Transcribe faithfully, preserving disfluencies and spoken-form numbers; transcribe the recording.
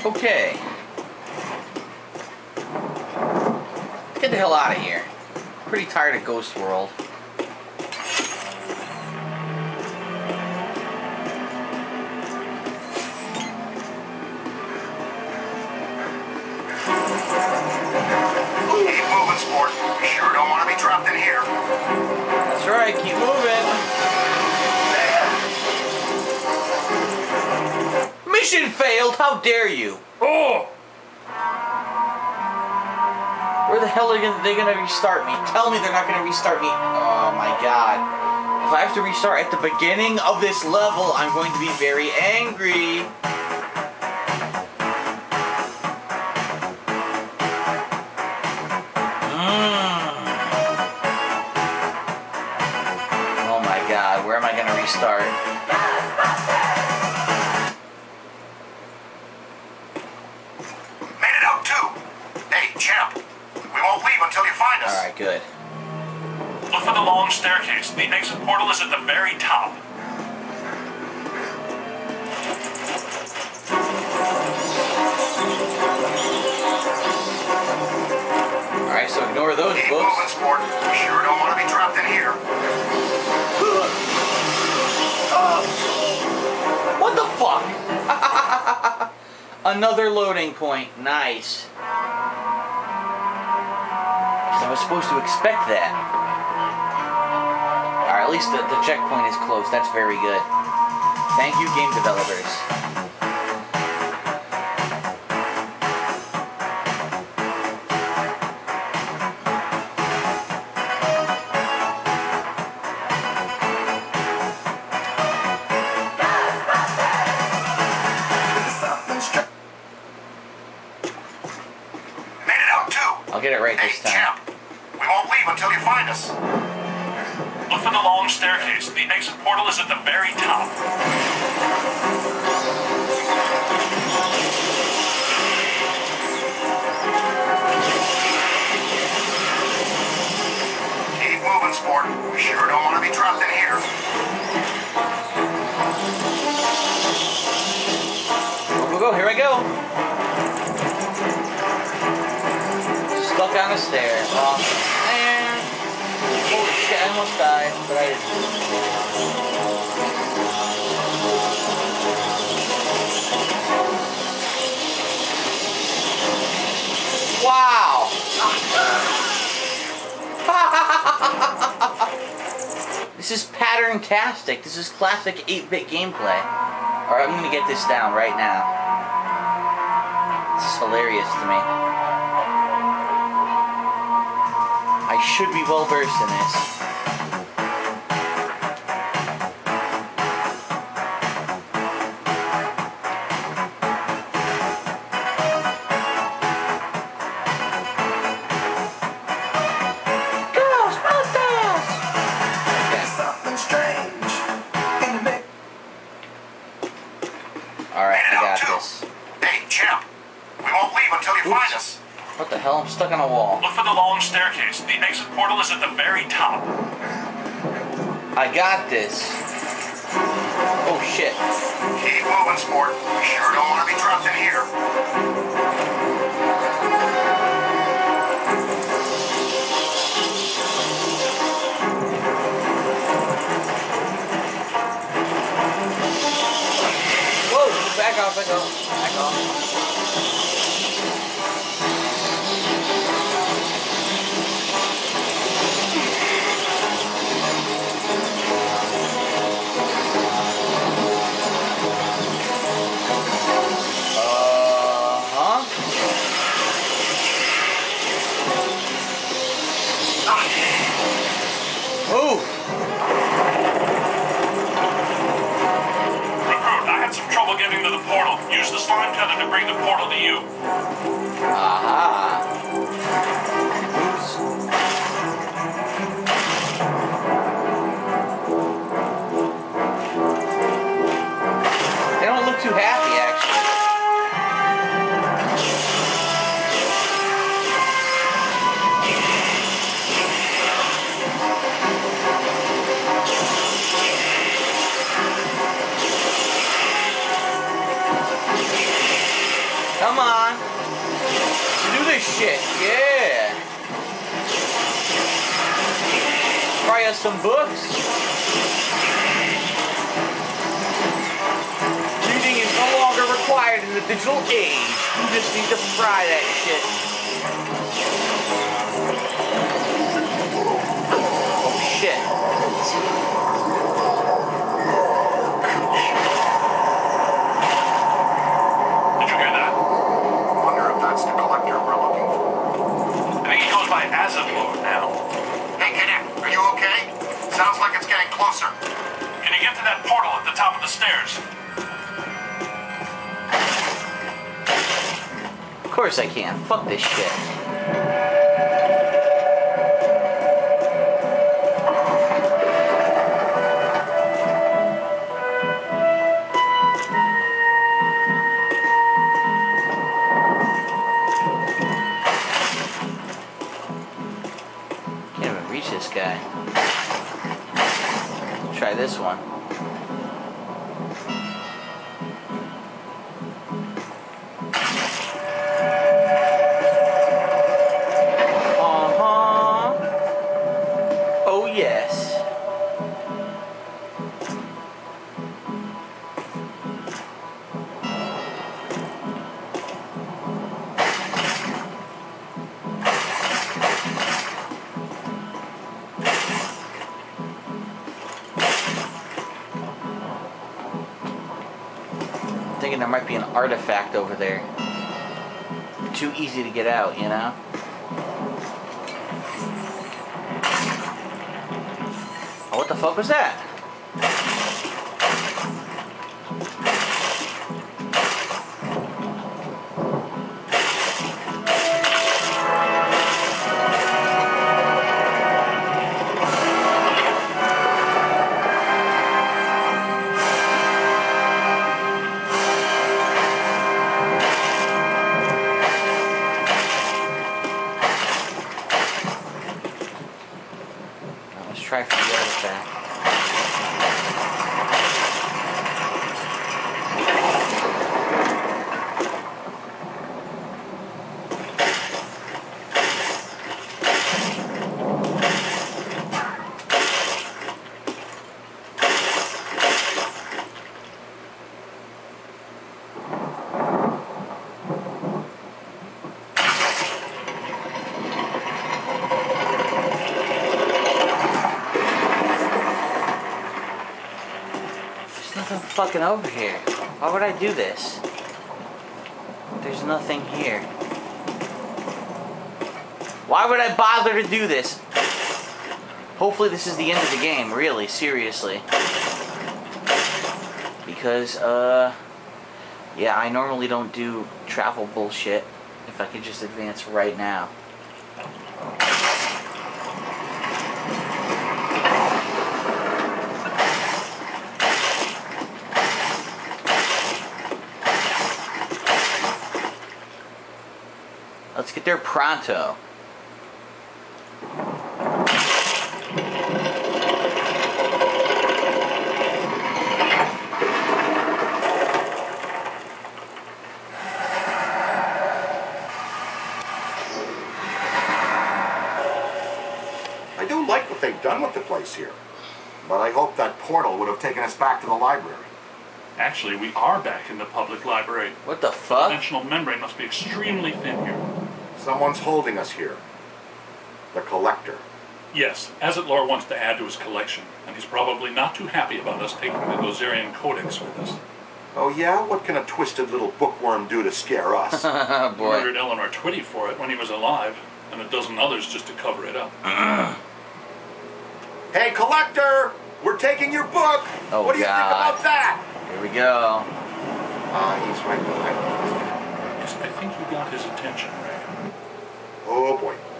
Okay. Let's get the hell out of here. Pretty tired of Ghost World. Keep moving, sport. We sure don't want to be trapped in here. That's right, keep moving. Mission failed, how dare you? Oh! Where the hell are they going to restart me? Tell me they're not going to restart me. Oh my god. If I have to restart at the beginning of this level, I'm going to be very angry. Mm. Oh my god, where am I going to restart? Made it out too. Hey, champ. We won't leave until you find us. Alright, good. Look for the long staircase. The exit portal is at the very top. Alright, so ignore those Keep books. moving, sport. We sure don't want to be trapped in here. What the fuck? Another loading point. Nice. I was supposed to expect that. Alright, at least the, the checkpoint is close. That's very good. Thank you, game developers. Made it out too. I'll get it right Hey, this time. champ. We won't leave until you find us. Look for the long staircase. The exit portal is at the very top. Keep moving, sport. We sure don't want to be trapped in here. Go, go, go. Here I go. Stuck on a stair. Oh, man. Holy shit, I almost died, but I didn't. Wow! This is pattern-tastic. This is classic eight bit gameplay. Alright, I'm gonna get this down right now. This is hilarious to me. I should be well versed in this. Ghostbusters! Okay. Something strange in the mix. Alright, I Made it out got too. this. Hey, champ. We won't leave until you find Oops. us. What the hell? I'm stuck on a wall. Look for the long staircase. The exit portal is at the very top. I got this. Oh shit. Keep moving, sport. We sure don't want to be trapped in here. Whoa! Back off, back off, back off. Move! Recruit, I had some trouble getting to the portal. Use the slime cutter to bring the portal to you. Aha! Oops. They don't look too happy, actually. Come on. Do this shit. Yeah. Try us some books. Reading is no longer required in the digital age. You just need to fry that shit. Oh shit. Did you hear that? Wonder if that's the collector we're looking for. I think he goes by Azablo now. Hey, Cadet, are you okay? Sounds like it's getting closer. Can you get to that portal at the top of the stairs? Of course I can. Fuck this shit. Can't even reach this guy. Try this one. Thinking there might be an artifact over there. Too easy to get out, you know? Oh, what the fuck was that? Try for the artifact. Fucking over here. Why would I do this? There's nothing here. Why would I bother to do this? Hopefully this is the end of the game, really, seriously. Because, uh... yeah, I normally don't do travel bullshit if I could just advance right now. Let's get there pronto. I do like what they've done with the place here. But I hope that portal would have taken us back to the library. Actually, we are back in the public library. What the The fuck? dimensional membrane must be extremely thin here. Someone's holding us here. The collector. Yes, Azatlor wants to add to his collection, and he's probably not too happy about us taking the Gozerian Codex with us. Oh yeah? What can a twisted little bookworm do to scare us? Oh He boy. murdered Eleanor Twitty for it when he was alive, and a dozen others just to cover it up. Hey, collector! We're taking your book! Oh, what do you God. think about that? Here we go. Ah, uh, he's right behind me. Yes, I think you got his attention, Ray. Oh boy.